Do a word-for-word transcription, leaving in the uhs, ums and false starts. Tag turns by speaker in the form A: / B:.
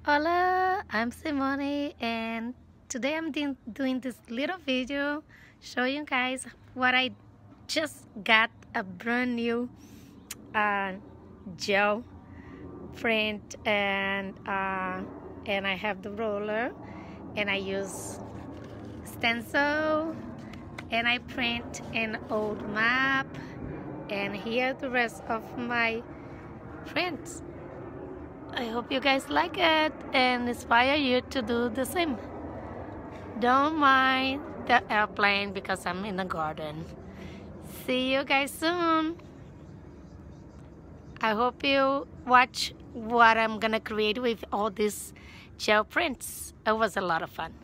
A: Hola, I'm Simone, and today I'm doing doing this little video showing you guys what I just got a brand new uh, gel print, and uh, and I have the roller, and I use stencil, and I print an old map, and here are the rest of my prints. I hope you guys like it and inspire you to do the same. Don't mind the airplane because I'm in the garden. See you guys soon. I hope you watch what I'm gonna create with all these gel prints. It was a lot of fun.